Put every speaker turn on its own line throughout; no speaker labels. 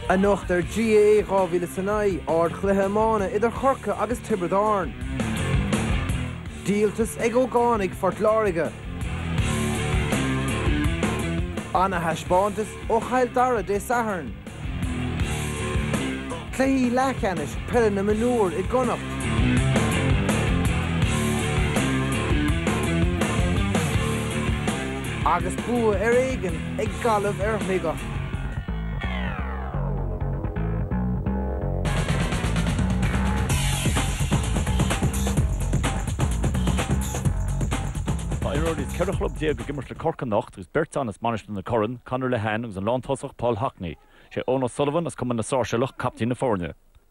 A nuachtar GAA Gábhíle Sanai ard chluithe mána idir Chorca agus Tibredáin. Díaltas ag ógánig fortláirige. Anna Hashbántas ó Chail Dara dé Saharn. Cléí lechanis pelle na manúr I gconacht. Agus bua éigen ag galamh mhiga.
Is ceir chlub déag go gimmar le Corca nacht gus Bert Annas manist na Corran, Conor Lehane agus an lántósach Paul Hackney. Sé Óna Sullivan as cuman na Sáirseach captain na Fórne.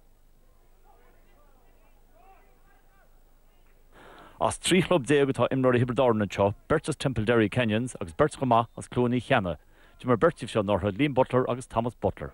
As trí chlub déag atá imráí Hibredáin anseo, Bertas Temple Kenyans agus Bert Chomá as Clúnaí Cheanna. Tí mar Bertíh seo nátha Liam Butler agus Thomas Butler.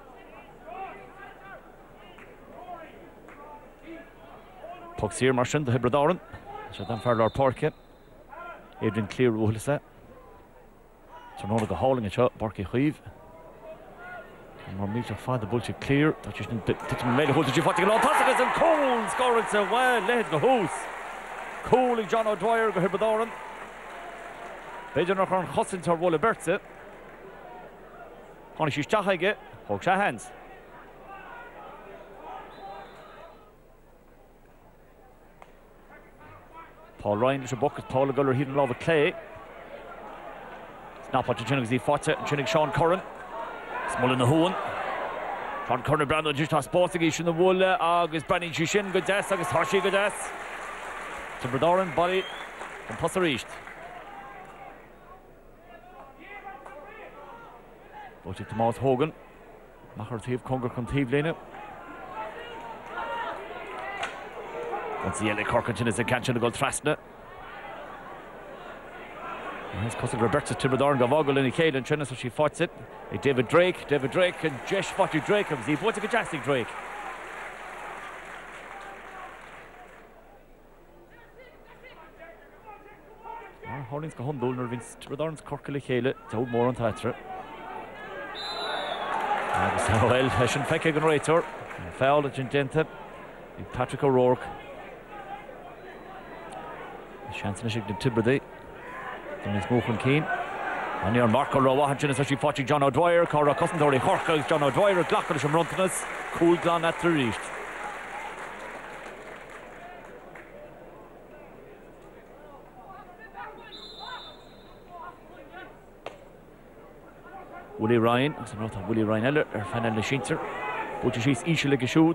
Pug sír mar sin de Hibredáin, sé an fearlar Párce. Adrian Clear Ruhlasa. Turnóna go háling anseo, Barky Chuiv. Mar míte fád bulte Clear, tá is tin méile húlta tí fáte go látásagus an Cole scoring sa bhil lehéad go hús. Cole John O'Dwyer go Hibredáin. Beidir nach an chosin tar bhla Bertsa. Tháinig sí stachaige, thug sé hands. Paul Ryan is a bucket, Paul Guller hidden love Clay. Snap at the chinnig Fata, chinnig Sean Curran. Small in the Hoon. Sean Curran Brandon just has sporting in the wool, August Benny Chishin, good death, August Hershey, good death. Tibredáin, body, and plus the reached. Voting to Mouse Hogan. Machar Thief, Conger, Contive Lena. Once the yellow Corkington is a catch and a goal Trasna. It's causing Roberta Tibredáin go vogel in the Cade and Chinna, so she fights it. David Drake and Jesh Fatu Drake comes he what's a fantastic Drake. Hollings go Hundul nor Vince Tibredáin's Corkily Cale to hold more on Tatra. Well, Hession Fecke and Rator. Foul at Gententa. Patrick O'Rourke. Chance Nishik de Tibredáin. Then he's moving Keane. And you're Marco Rowahan, Chinna, so she fought John O'Dwyer, Cora Cussendory, Horka, John O'Dwyer, Glockerish and Runtanas. Cool Glan at the reached. Willie Ryan, it's not Willie Ryan Eller, Fan Eller Schinzer. But she's Ishile Geshood.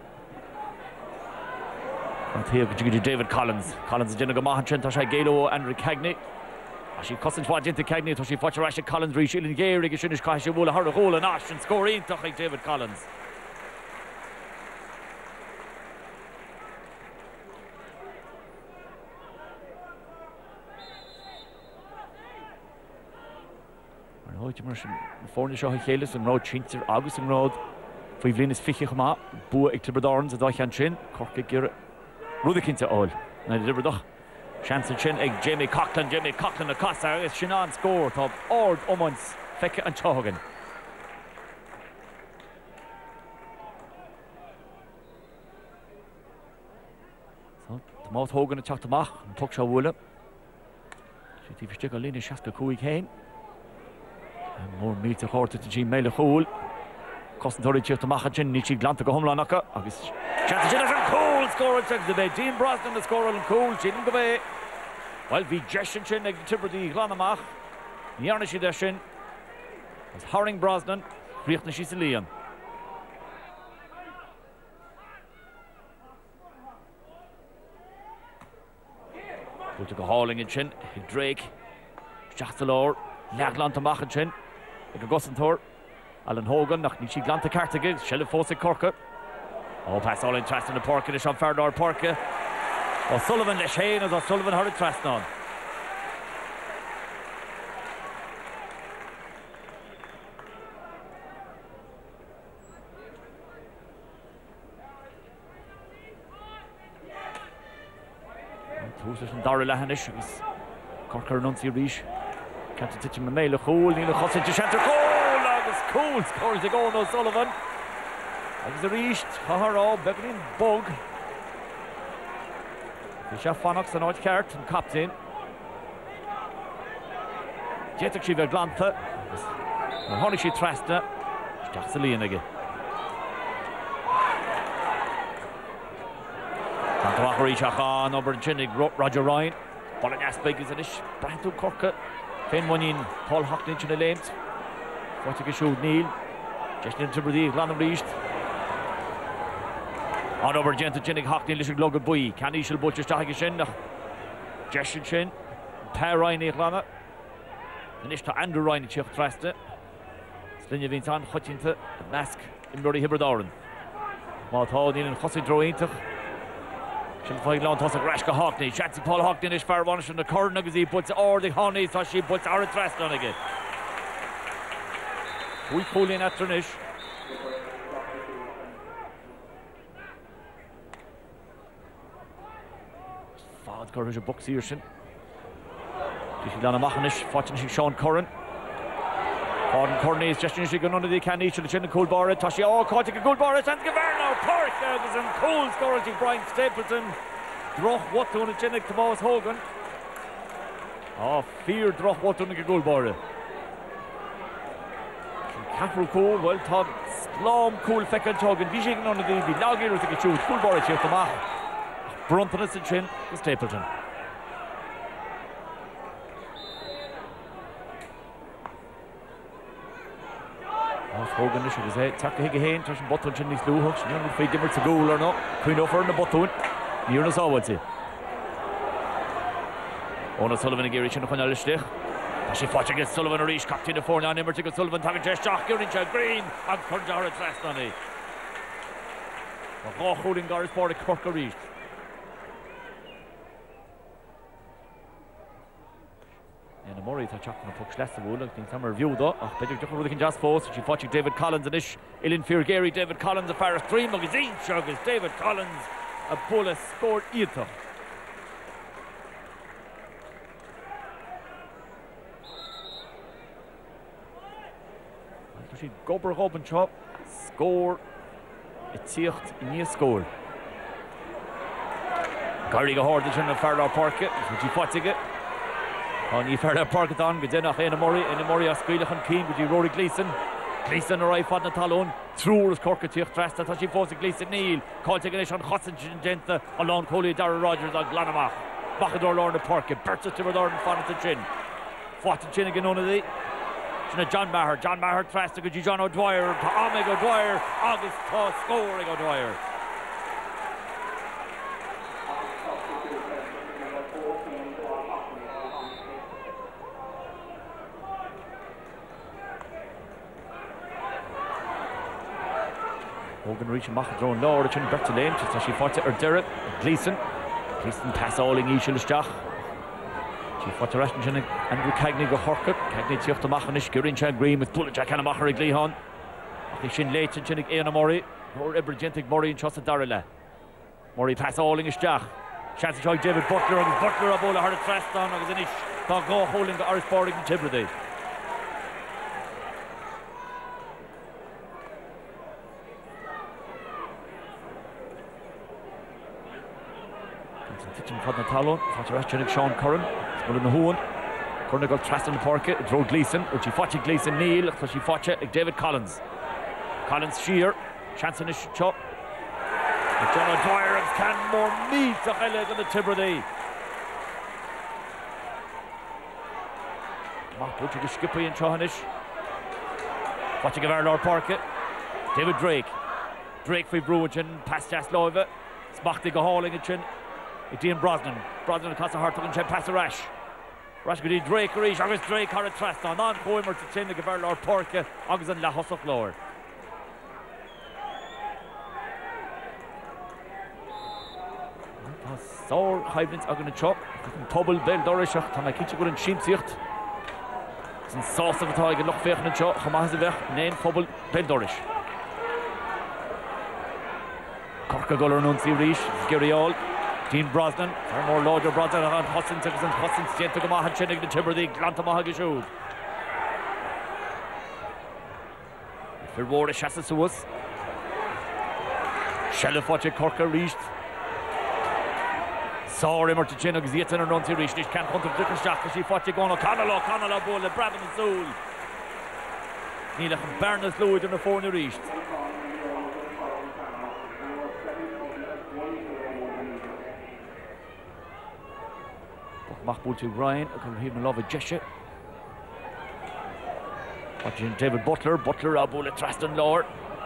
And here, David Collins. Collins is Jenna Gamahan, Tasha Galo, Andrew Cagney. She cussing to into Cagney, so she fought Rasha Collins, Rishil Gary, Gishinish Kasha Wula, her hole and Ash and scoring to David Collins. Fórne seo chélas an rád Chinter agus an rád faoi bhlianas fiche má bua ag Tibredáin a dáchan sin Corca gur rúda cinnte áil na Tibredáin seansa sin ag Jamie Coughlin a casa agus sin an scór tá ord omans feice an teágan. So tá Máth Hogan a teachtamach an tuc seo bhula sé tí fiste go lína 65 céin. More meat to horta to Jean Mele Hole. Cossentory Chief to Machin, Nichi Glanta go Homelanaka. August Chance Jennifer Cole scorer checks the bay. Dean Brosnan the scorer and Cole, Jin go bay. While V Jeshin Chin ag Tibredáin Glanamach. Yarnishi Deshin. As Haring Brosnan, Riechna Shisilian. Put to go hauling in Chin, Drake, Chastelor, Laglan to Machin Chin. Ag Gossentor, Alan Hogan, nach Nichi Glanta Cartagig, Shelley Fosse Corca. Oh, pass all in Traston the Porca, the Sean Fardar Porca. O'Sullivan, the Shane, as O'Sullivan heard it Traston. Túsas an Dara Lehanish, Corca Nunci Rish. Captain Titchin Mamela Hole, Neil Hossin to Shanter Cole, August cool scores the goal O'Sullivan. Agus a ríist Chahara Beglin Bug. Bhí Fannox an áid ceart an captain. Jetach sí bheith glanta. An tháinig sí trasta. Isteach sa líon aige. Tántach ríiseach an obair Jinnig Roger Ryan. Ball an asbeg is inis. Brantú Corca. Féin muín Paul Hocknich in a léimt. Fáte go siúd Neil. Just in Tiberdí glan am ríist. An obair Jenta Jinnig Hocknich leis glog a buí. Can ísil búte isteach sin nach Jessin sin. Tá Ryan í glana. Inis tá Andrew Ryan í tíoch trasta. Slinne vín an chutínta nasc in Murray Hiberdáran. Má tá dín an chosaí drointach. Sin fáid lán tosa Rash go Hockney. Chatsy Paul Hockney is fair one the current agus he puts the honey so she puts our trust on again. We pull in at Trinish. Fad courage a box here sin. She's done a machanish fortunately Sean Curran. Gordon Curran is just in she going under the can each of the chin cool bar Tashi caught a good bar and Gaverno Park there's some cool scoring Brian Stapleton Droch what to the chin Tomas Hogan fear Droch what to the goal bar Capital cool well thought Slom cool feckle Hogan vision on the logger with the shoot cool bar here to Mach Bruntonus and chin Stapleton. Hogan is his head, take a hand, touch button in his blue hooks. You know, if they a goal or not, Queen over in the button. You're not so what's it. Ona Sullivan and Gary Chin on the stich. She fought against Sullivan or Reach, captain the 4 9 number to Sullivan, having just shock, Gary Green, and Kurjar at last on it. Well, holding Gareth for the Cork Reach. And Murray to chuck on a puck less wool. I think some review though. Better just really can just post. She watching David Collins and ish. Ilin Fear Gary David Collins a Paris 3 magazine chuggers. David Collins a bullet scored either. She gober open chop score. It's tiecht in score. Gary go hard in the Farlow Park. She fought it. On you fair park on good enough in Murray a squeal on Keen with Rory Gleeson arrived on the talon through his Cork to trust that she forced Gleeson Neil called to on Hudson Genta along Coley Darrell Rogers on Glanamach Bachador Lord of Park Bertha to Lord and Fon to Chin fought to Chin again on the John Maher trust to John O'Dwyer to Omeg O'Dwyer August to scoring O'Dwyer. Hogan reaching Machadron Lord to Bertha Lane, just as she fought to Derek Gleeson pass all in Ishilistach. She fought to Raston Andrew Cagney go Horkut, Cagney Tioch to Machanish, Gurin Green with Bullet Jack and Machari Glehon. I Shin late to Chinnick Ian Murray, or Ebergentic Murray and Chosa Darrella. Murray pass all in Ishtach. Chance to try David Butler and Butler a ball a hard thrust on, I was in Ish, go holding the Irish Bordig and Tibredy. From the talon, Fatch Sean Curran, Smullin the Hoon, Curran got trust in the park, it drove Gleeson, but she fought Gleeson Neil, so she fought David Collins. Collins sheer, chance in his chop. John O'Dwyer can more meat to highlight on the Tibredy. Mark Butcher to Skippy and Chahanish. Watching of our Lord Park, David Drake for Bruin, past Jaslova, Smacht go hauling a chin. Dean Brosnan across the heart and check past the Rash Goody Drake Rish August Drake har a trust on Coimer to chin the Gaver Lord Porca August and La Hossock Lower. Sore Hybrids are going to chop Tubble Bell Dorishach Tana Kitchen good and Shimsicht Sin sauce of the tiger look fair and chop Hamazevech Nain Tubble Bell Dorish Corca Guller Nunzi Rish Gary All Dean Brosnan, more Lodger Brosnan and Hudson Gent to Gamaha Chinnig the Tibredy, Glantamaha Gishud. Firmór Shasta Suas. Shella Fotche Corca reached. Saw him or to Chin agus Yetan and Runty reached. Can't hunt of Dicker Shack as she Fotche going Connell Bull, the Brabham and Soul. Neilach and Barnes Lloyd in the 4 reached. Machbul to Ryan, I can hear him love a gesture. Watching David Butler, Abul Traston Lord.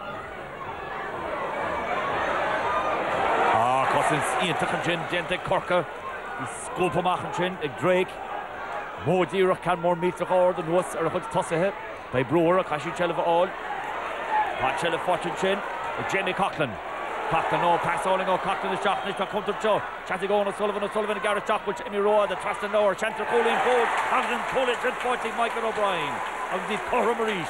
Cousins, Ian Tuckenchin, Gente Corca, Scope Machanchin, Drake, Modira can more meet the horde than was or a hut Tossahe, by Brewer, Kashi Chelva all. Pachella Fortunchin, Jenny Coughlin. Coughlin, no pass all, no Coughlin is shot, Nishka Counter Joe, Chatty going O'Sullivan, Garrett Jock, which Emmy Roa, the Traston Lower, Chanter Colleen Gold, Hamilton College, and 40 Michael O'Brien, of the Cora Maurice.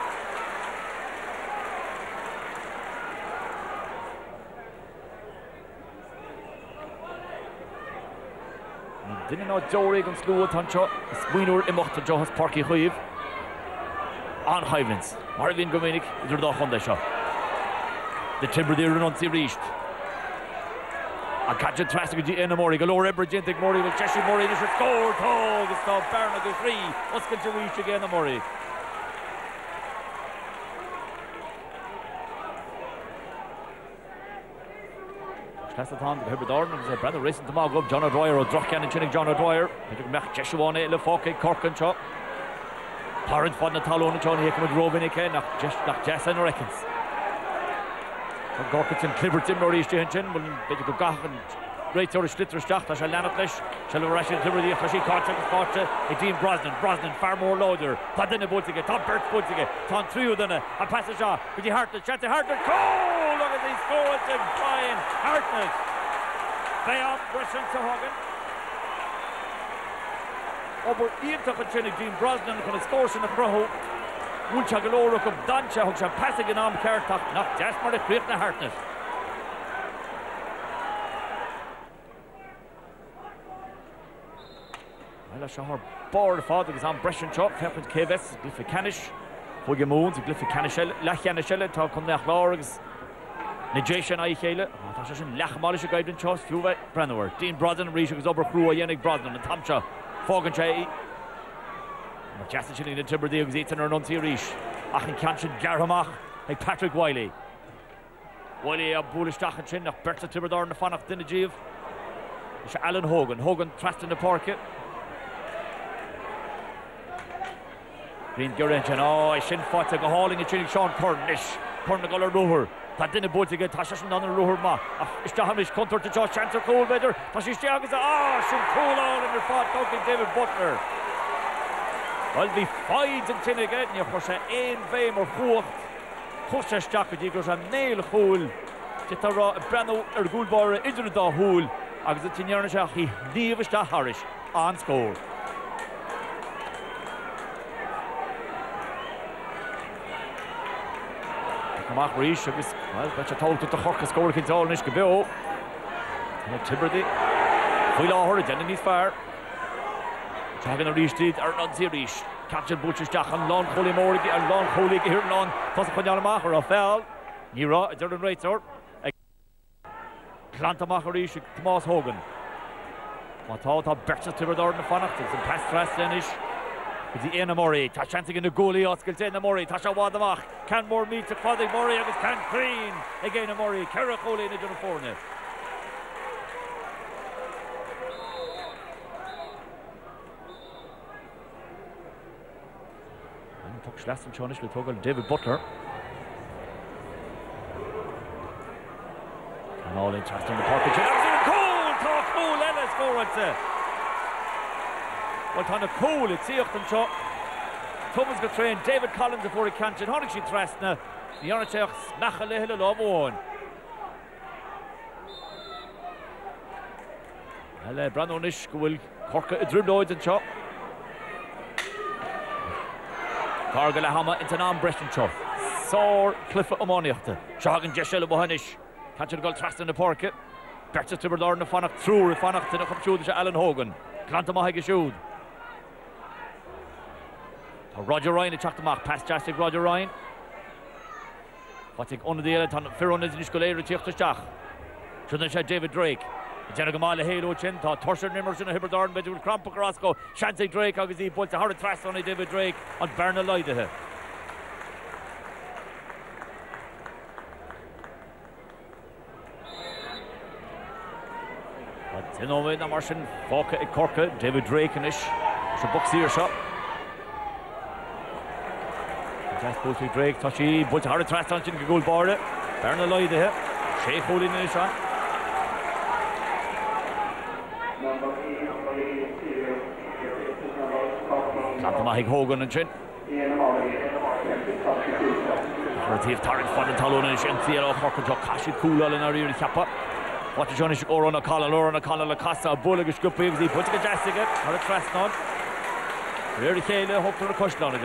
Didn't know Joe Regan School Tancho, Spooner Imochta Johas Parky Huiv on Highlands. Marvin Gominic is the Honda shot. The timber there on the reached. A catch a traffic in the Mori, Galore Ebergentic Mori with Cheshire Mori, this is scored. Oh, Gustav Barnaby 3. Oscar to reach again the Mori. That's the time to Herbert Orton and brother racing to Mogub, John O'Dwyer or Drochcan and Chinnig John O'Dwyer. They took Mech Jeshuan, Lefoke, Cork and Chop. Parent Fod Natalon and Johnny Hickman, Robin again, not Jason Reckons. Gorkitson, Cliverton, Maurice Jenchin, will be to go and great or Schlitter Stacht, I shall land at Lish, shall Russian Liberty, Flashy Carter, Dean Brosnan, far more loader, Padina Bultige, Tom Bert Bultige, Tom Trio than a passage off, with the Hartnett, Chanty Hartnett, oh, look at these goals and Brian Hartnett. They are Russian to Hogan. Over Ian Tuckenchin, Dean Brosnan, can score in the pro. Uncha Galoruk of Dancha, Hugsha passing an arm Kertak, not just for the creep the Hartnett. Well, I saw her board father was on Brescian Chop, Ferpent Keves, Glyphic Canish, Hoge Moons, Glyphic Canishell, Lachanishell, Talk on the Achlorgs, Najation Eichele, Tashin Lachmalish guide in Chos, Fuve, Branower, Dean Brosnan, Risha was over Crew, Yannick Brosnan, and Tamcha, Foganchay. Justin in the timber the Exeton or Nunti Achin Kanchin Garhamach, like Patrick Wiley. Wiley a bullish Tachin, nach Bertha Tiberdor and the Fanach Dinajiv. Alan Hogan trust in the parket. Green Gurrenchen, I shin fought to go hauling a chinning Sean Cornish, Cornagola Ruher. That didn't boot to get Tashin on the Ruher Ma. Is the Hamish Contour to Josh Chancer Cool better. Tashish Jagas, shin cool all in your fought, talking David Butler. Well, the fides and tin again, you push a ein veim or hoch, push a stack with you goes a nail hole. Jitara Brano Gulbar into the hole. Agus the Tinyarnashach, he leaves the Harish on score. Mach Rish, well, that's a toll to the Horka score against all Nishkabio. Tiberdy, Full Hour, Jenny's fire. Having a reach did or not Zirish. Captain Butcher's Jack and Lon Holy Morgan and Lon Holy here Lon. Tosapanyan Macher of fell. Nira, Jordan Raiter. Planta Macherish, Thomas Hogan. What thought of Bertha Tiberdor and Fanach. It's a pass thrust Danish. With the Anna Murray. Tashanting in the goalie. Oscar Anna Murray. Tasha Wadamach. Can more meet to Father Murray. It was Can Green. Again a Murray. Kerra Holy in the John Fornet. Schlaston Chonish with Toggle David Butler. And all interest in the pocket. Cool, Ellis forward. Well, kind of cool, it's here from Chuck. Thomas got trained, David Collins before he can't. Honixi Trastna, the Yarnachech, Nachalehil, love one. Well, Brandon Nish will Cork a dribble and Chuck. Cargala Hama into an Brescian Chop. Sor Cliff O'Moniachta. Shagan Jeshel Bohanish. Catch a goal trust in the pocket. Bertha Tiberdor and the Fanach through the Fanach to the Compshood to Alan Hogan. Klanta Mahagashood. Roger Ryan attacked the mark. Past Jastic Roger Ryan. Wat ik onder de hele tan Ferron is niet geleden tichtestach. Should have David Drake. Jenna Gamala Halo Chin, Torshard Nimmers in a Hibberdorn, but with Cramp Carrasco, Shanty Drake, obviously, but the hard thrust on David Drake on Berna Lloyd. But in over the Martian, Foka Corka, David Drake and Ish, so box here shot. Just both with Drake, Toshi, but hard thrust on Chin, goal border, Berna Lloyd here, Sheikh holding in the shot. Mahig Hogan and Chin. Relative Tarrant Fodden Talon and Shin Theo Horkan Kashi Kula and Ari Kappa. What the Johnny Oron O'Connell, Lacosta, Bullish Guppy, the Putika Jessica, or a Trust on. Very Kayla, hope for a question on it.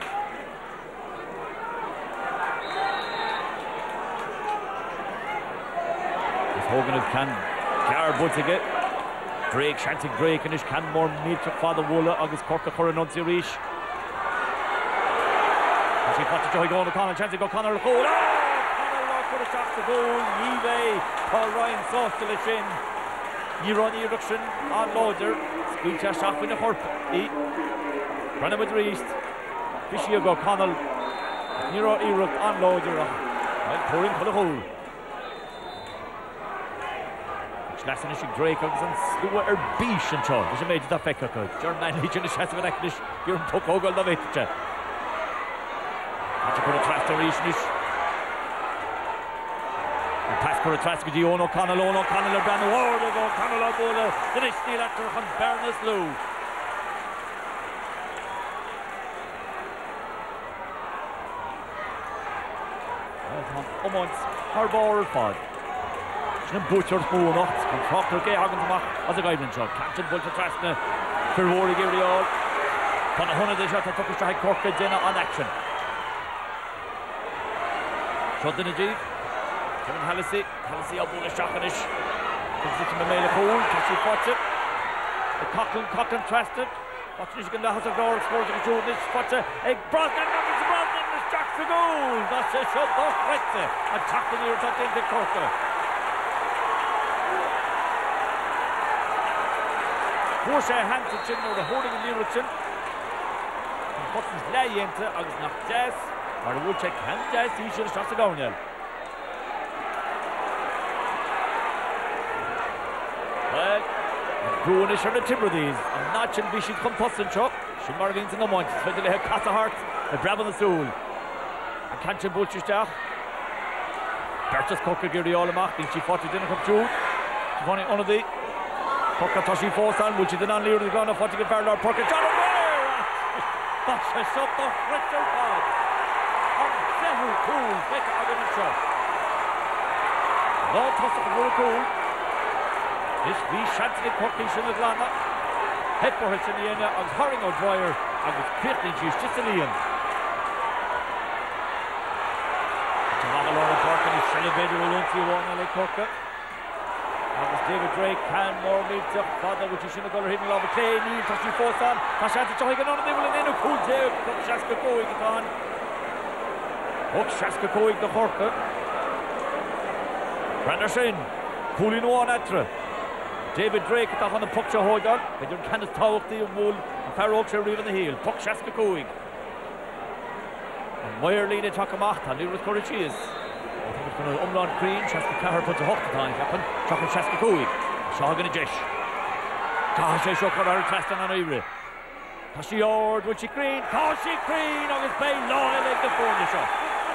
Hogan can Garrett Bultiga. Drake, Shanty Drake, and his Canmore meet to Father Woola, August Corka Coronanzi Reach. As he fought to Joey Gone O'Connell, Shanty go Connor goal. Oh! Connor could have shot the goal. Yve, Paul Ryan sauce to the shin. Year-on reduction on Loader. Speech a shot with the Horp. Running with the East. Fishy go Connell. Year-on erupt on Loader. And pouring for the hole. Lasinish Drake and Slua Bish and Shaw. There's a major effect. Jordan Leach and the Shas of an Eklish. You're in Tokogol of it. That's a good attract to Rishnish. Pass for a trask with O'Connell, Brandon Ward, O'Connell, O'Bola. Then it's still after from Berners Lou. Omons, Harbor Fod. Butcher's Moon Ox, Proctor Gay Hagenmach as a guidance shot. Captain Butcher Trasna, Ferrori Giriol. Von a 100 shot that took a strike Cork Jenna on action. Shot in a G. Kevin Hallisey up on a shotganish. Position of Mela Pool, Cassie Fotcher. The Cochran Traston. Watching Michigan the House of Door, scores a shoot. This Fotcher, a Brosnan, the shot for goal. That's a shot, both right. And tackle near top into Corker. Porsche Hansen or the holding in the Ericsson. And Buttons lay into August not Jazz. Or the Woodcheck and Jazz, he should have shot the down. Well, Brunish are the timber these. And Notch and Bishop come Tussin Chuck. Shimmarvins in the month. Spent the Casa Heart. The Brab on the Soul. And Kanchan Butchistach. Bertus Cocker Giri Olamach. Think she fought it didn't come through. She's running on the. Porca Toshi Fosan, which is the non-leader of the ground of Fortigan Farlar, Porca John O'Brien! That's a shot of Richard Todd. And Zehu Cool, Becca Aganisha. Lord Tossa of Cool. This we shot in Corkish in Atlanta. Head for hits in the end, and Haring O'Dwyer, and with Pitney, she's just a Liam. Tamalona Porca, he's celebrated with Lunti, one and Corca. David Drake can more meet up Father which is in the color hidden love Clay Neil Toshi Fosan Tasha to Johigan on the table and then a cool tail Shaska Coig on Hook Shaska Coig the Horka Randerson pulling one atra David Drake at on the Puksha Hogan but you can't talk the wool and Farrow Oakshire even the heel Puck Shaska Coig and Meyer lead it Takamach and Lewis Corrichies Umlaut Green, Shaska Carr puts a hook to time, Captain, Chocolate Shaska Coig, Shagan and Jesh. Gosh, I shook her out Traston on Ivry. Tashi Ord, Wilchie Green, Tashi Green on his bay, Loyal like the corner shot.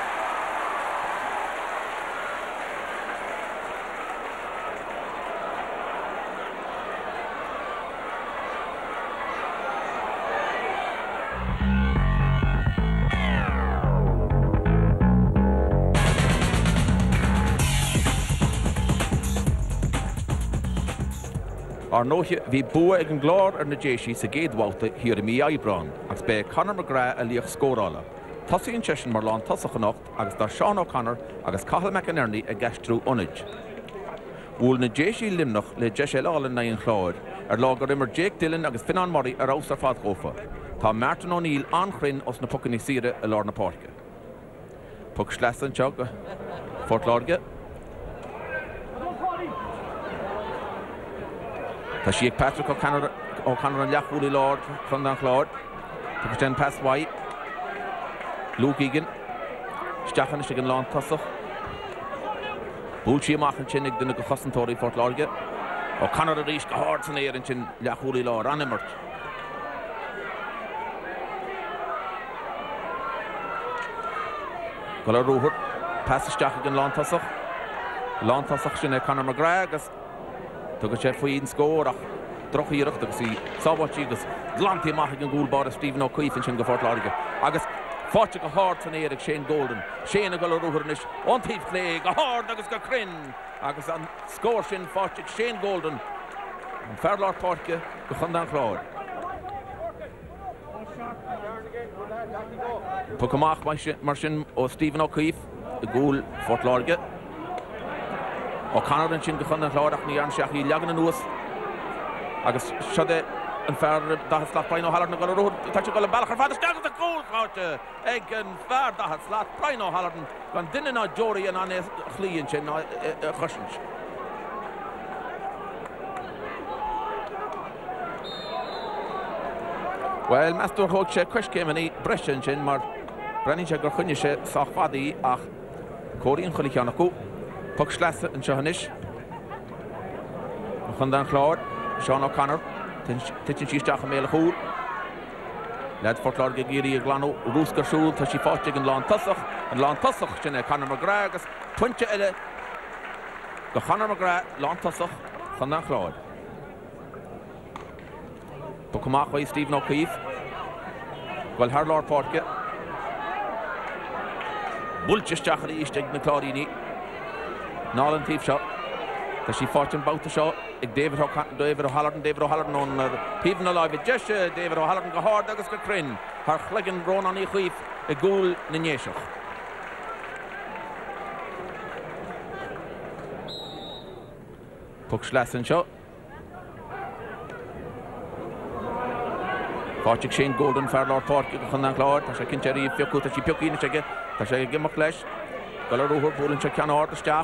Arnoche vi bua ag an glár ar na déisi sa géadhwalta hir I mi Ibran, agus be Conor McGrath a líoch scórála. Tosaíonn sesin mar lán tosach an ocht agus dar Sean O'Connor agus Cathal McInerney a gastrú onid. Bhúil na déisi limnach le Jeshelálan na an chláir, lágar immer Jake Dillon agus Finan Murray ar aus ar fad gófa. Tá Martin O'Neill anchrin os na pucaní sire a lár na párca. Puck Schlessen Chug Fort Lorge. Tashik Patrick O'Connor and Yachuli Lord from Dan Claude. Puck pass White. Luke Egan. Stachan is again Lawn Tussach. Bulchi machen Chinnig den Gossentori Fort Lorge. O'Connor reached the hearts in air and Chin Yachuli Lord Animert. Gola Ruher. Pass Stach again Lawn Tussach. Lawn Tussach Chin Conor McGrath. Took a chef for Eden score. Droch hier to see Sawachigas. Lanty machen an Goulbar Stephen O'Keefe and Chin go Fort Lorge. Agus Fortune a heart on Eric Shane Golden. Shane a goal Ruhernish. On thief play. A hard Agus go Crin. Agus on score Shin Fortune Shane Golden. And Fairlord Portke go Hundan Claude. Pukamach Marshin o Stephen O'Keefe. The goal Fort Lorge. O'Connor and Shin go Hundan Claude. Ach ni Arn Shachi Lagan and Us. Agus Shade. And fair that slot Prino Hallarden got a road touch a goal and Balachar Father Stagger the goal coach egg and fair that slot Prino Hallarden gone dinner not Jory and on Clee and Chin Hushins. Well Master Hoche Kush came and he Brescian Chin Mar Brennan Jagger Hunishe Safadi Ach Korean Hulikanako Puck Schlasse and Shahanish Hundan Claude Sean O'Connor Titchin Shistach and Melachur. Led Fort Lorge Giri Glano, Ruska Shul, Tashi Fortig and Lawn Tussach, and Lawn Tussach, Chin Conor McGrath, Twincha Ele, the Conor McGrath, Lawn Tussach, Hundan Claude. Pukamachway Stephen O'Keefe. Well, Harlor Portke. Bulchis Chachari Istig McClaudini. Nolan Thief shot. Tashi Fortune bout the shot. David O'Hallarden on Peven alive with Jesh, David O'Hallarden go hard, Agus go Crin, her Chligan Ron on Echuif, a goal Ninyeshach. Puck Schlassen shot. Fortune Shane Golden, Fairlord Port, Hundan Claude, Tasha Kincherry, Fioku, Tashi Pukin, Tasha Gimmaclesh, Galaruher, Poland Chakan or the Stach.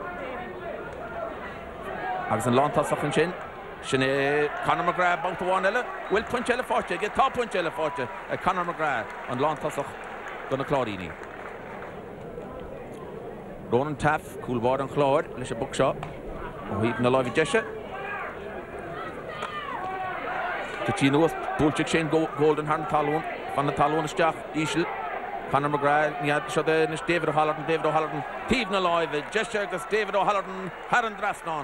Agus an Lawn Tussach and Chin. Shine Conor McGrath bout to 1-0. Will Punchella Forte, get top Punchella Forte. Conor McGrath and Lawn Tussach gonna Claudini. Ronan Taff, Coolboard and Claude, Lisha Bookshot. Heaton alive Jesha. Tichinos, Bulchik Shane Golden Harn Talon, Van the Talon Stach, Ishel. Conor McGrath, Niad Shade, David O'Hallarden, Teven alive, Jesha, David O'Hallarden, Haran Drasnon.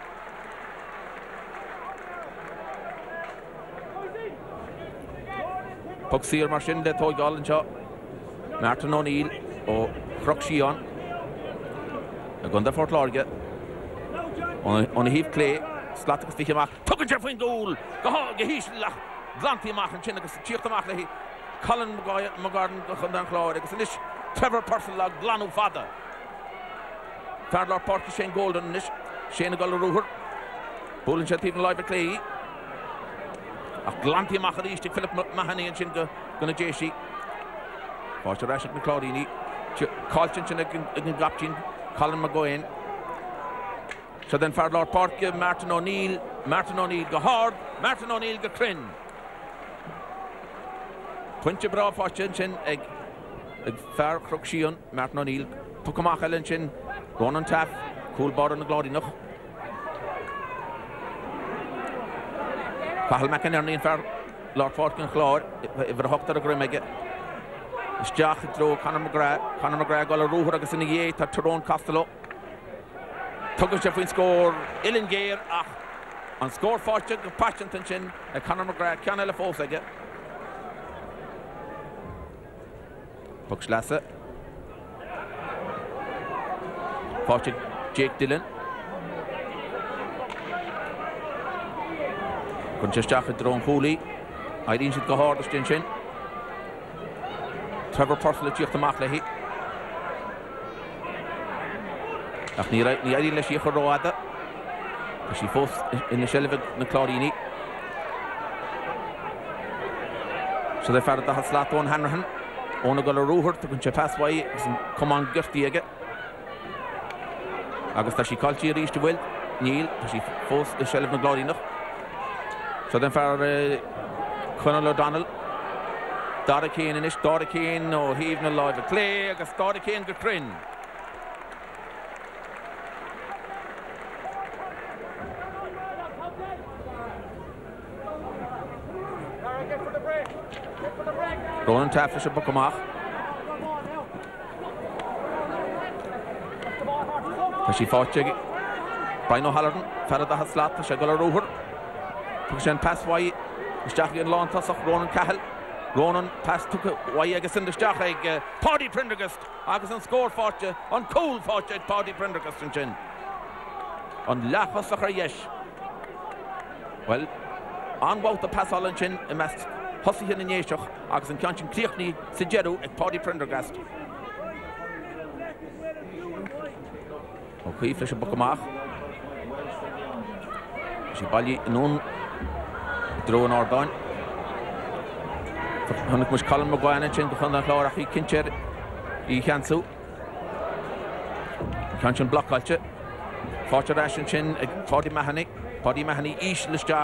Puck Sear Marshin de Toy Gallen shot. Martin O'Neill o Crocshion. A Gunda Fort Lorge. On a heap clay. Slatic Sticky Mach. Took a Jeff in goal. Go Gehish Glanty Mach and Chinnagus Chief the Mach. Colin McGarden Gundan Claude. It's Trevor Purcell like Glanu Father. Fairlord Park Shane Golden Nish. Shane Gularuher. Bullin Chet even live at Clay. Glanty Machari, Philip Mahoney and Shinga gonna Jeshi. Forster Rashid McClaudini, Colchin and Gapchin, Colin McGowan. So then Fairlord Park, Martin O'Neill go hard, Martin O'Neill go Crin. Twincha Bra Fortune Chin, Egg Fair Crocshion, Martin O'Neill, Pukamach Ellen Ronan Taff, Coolboard and Glodinoch. Cahill McInerney and Fair Lord Fortune Claude, if we're hooked at a Grimmege. Stach throw Conor McGrath got a Ruher Agus in the 8 at Tyrone Costello. Tugger Jeffrey score, Illingear, on score Fortune, Patchenton Chin, Conor McGrath, Can Elefosege. Puck Schlasse. Fortune, Jake Dillon. Kunchestach at Tyrone Cooley. Irene should go hard as Chin. Trevor Purcell at Chief the Machlehi. Ach ni Irene le Sheikh Roada. She forced in the Shelvig Claudini. So they found that Slaton Hanrahan. óna go le rúthir gon sé pasmhaí agus cumán gurtaí aige. Agus tá sí cáiltí a ríiste bhfuil, níl, tá sí fós i sellh na glóríach. So den fear Conal O'Donnell. Dara Keane inis, Dara Keane ó híomh na láimh a clé agus Dara Keane go crin. Ronan Taff is a buc amach. Tá sí fáte Brian O'Halloran, ferad a ha slát, tá sé go le rúthir. Tá sé an pasmhaí isteach an lán tasach Ronan Cahill. Ronan pass took away agus in the steach ag Paddy Prendergast agus an scór fáte, an cool fáte ag Paddy Prendergast an sin. An leachasach ar yes. Well, an bhaut a pass all an sin I mest hosí hin in éisteach agus an ceantin críochnaí sa jeadú ag Paddy Prendergast. Ó chuí leis a buc amach. Sí bailí inún dró an Ardáin. Hannig mus Colin Maguire sin go chun an chlárach í cintear í cheansú. Cean sin blocáilte. Fáte reis an sin ag Paddy Mahoney ís listeach.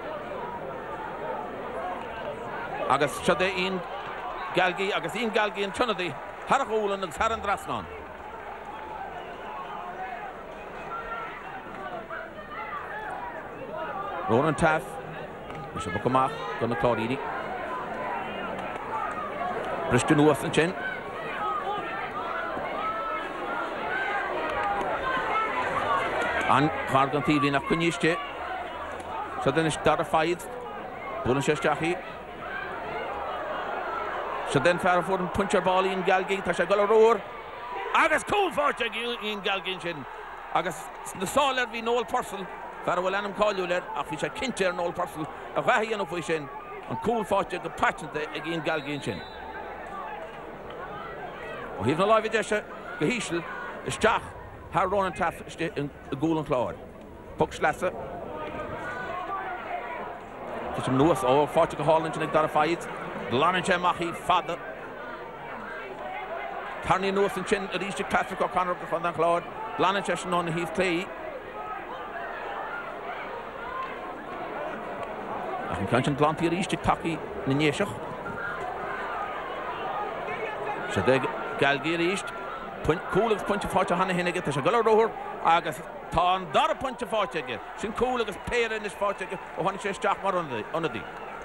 Agus siad é on galgaí agus on galgaí an tunnadaí Harach Ólan agus Har an Drasnán. Ronan Taff is a buc amach go na cládaí. Bristol nuas an sin. An char gan tíbhí nach cuníiste. So den is Dara Fayed. Búlan sé steachí. So den fear fór an punchar bálaí in galgaí tá sé go le róir. Agus cool fáte in galgaí sin. Agus na sálar bhí Noel Purcell. Fear bhfuil anam cáiliú leir ach bhí sé cintear Noel Purcell a bheithaí anna faoi sin. An cool fáte go patente ag in galgaí sin. Og híomh na láimhe deise go hísil isteach Har Ronan Taff in gúil an chláir. Puc sleasa. Tá sem nuas ó fáte go hálann sin ag Dara Fayed. Lánainn sé amach í fada. Tarnaí nuas an sin a ríiste Patrick O'Connor go chun an chláir. Lánainn sé sin ón na híomh clé. Ach an ceann sin glantaí a ríiste tacaí na néiseach. Sé de galgaí a ríist. Cúlagus puinte fáte hanna hinige, tá sé go le róthir agus tá an dara puinte fáte aige. Sin cúlagus péire inis fáte aige ó tháinig sé isteach mar anadí.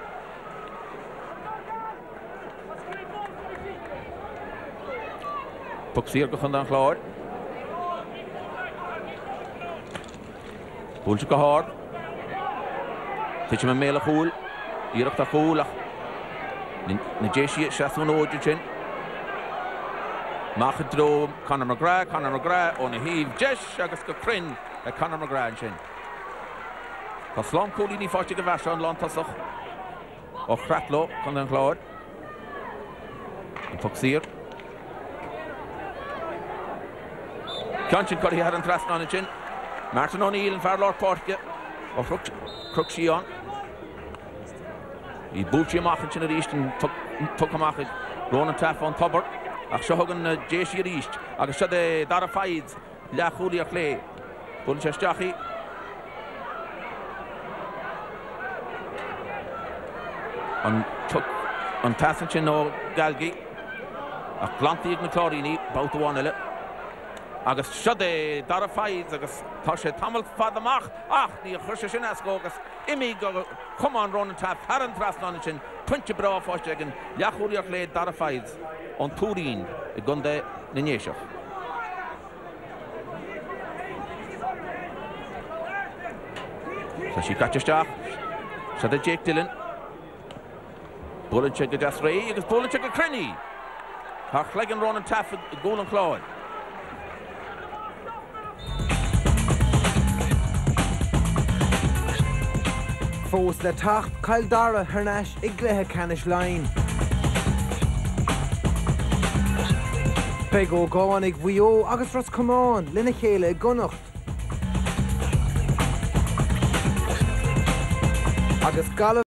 Puc sír go chun an chláir. Búilte go háir. Tuite me méle chúl. Íireacht a chúlach. Na déisi seaún óidir sin. Mach dro Conor McGrath ó na híomh deis agus go crin a Conor McGrath sin. Tá slán cúlí ní fáte go bheise an lántasach ó chreatló chun an chláir. An puc sír. Ceann sin chuirtí Har an Drasnán sin. Martin O'Neill an fear Lord Pórca ó cruc sí an. Í búltí amach an sin a ríist an tuc amach ag Ronan Taff an tobar. Ach seo thugann déisi a ríist agus siad é Dara Fayed le chúlaí a chlé. Búlann sé isteachí. An tasan sin ó galgaí ach plantaí ag na chláiríní bát amháin eile. Agus siad é Dara Fayed agus tá sé tamil fad amach ach ní a chuirse sin ascó agus imí go chumán Ronan Taff Har an Drasnán sin puinte brá fáiste ag an leachúlaí a chlé Dara Fayed an túrín I gunda na néiseach. Tá sí caite isteach. Siad é Jake Dillon. Búlann sé go deas ré agus búlann sé go crenní. Tá chleig an Ronan Taff I gúil an chláir.
Fós le tacht Cail Dara thurneis I gcluthe Canis Line. Peg ó gáin ag bhuió agus ras cumán lena chéile I gcunacht. Agus gala